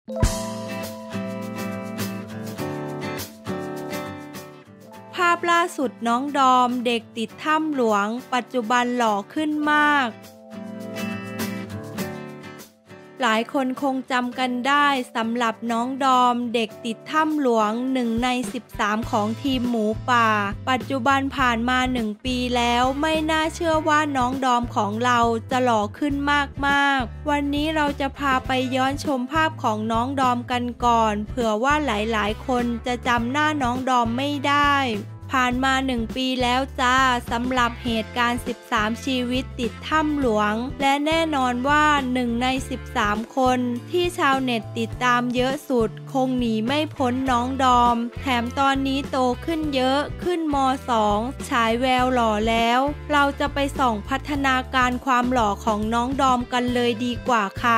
ภาพล่าสุดน้องดอมเด็กติดถ้ำหลวงปัจจุบันหล่อขึ้นมากหลายคนคงจำกันได้สำหรับน้องดอมเด็กติดถ้ำหลวง1 ใน 13ของทีมหมูป่าปัจจุบันผ่านมา1 ปีแล้วไม่น่าเชื่อว่าน้องดอมของเราจะหล่อขึ้นมากๆวันนี้เราจะพาไปย้อนชมภาพของน้องดอมกันก่อนเผื่อว่าหลายๆคนจะจำหน้าน้องดอมไม่ได้ผ่านมา1 ปีแล้วจ้าสำหรับเหตุการณ์13ชีวิตติดถ้ำหลวงและแน่นอนว่า1 ใน 13คนที่ชาวเน็ตติดตามเยอะสุดคงหนีไม่พ้นน้องดอมแถมตอนนี้โตขึ้นเยอะขึ้นม.2 ฉายแววหล่อแล้วเราจะไปส่องพัฒนาการความหล่อของน้องดอมกันเลยดีกว่าค่ะ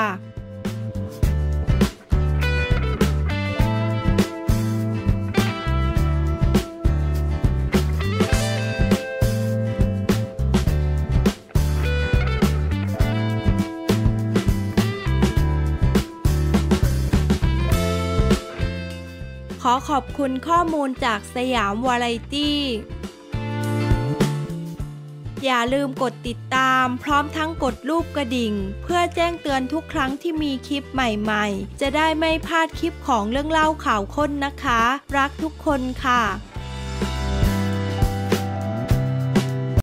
ขอขอบคุณข้อมูลจากสยามวาไรตี้อย่าลืมกดติดตามพร้อมทั้งกดรูปกระดิ่งเพื่อแจ้งเตือนทุกครั้งที่มีคลิปใหม่ๆจะได้ไม่พลาดคลิปของเรื่องเล่าข่าวค้นนะคะรักทุกคนค่ะ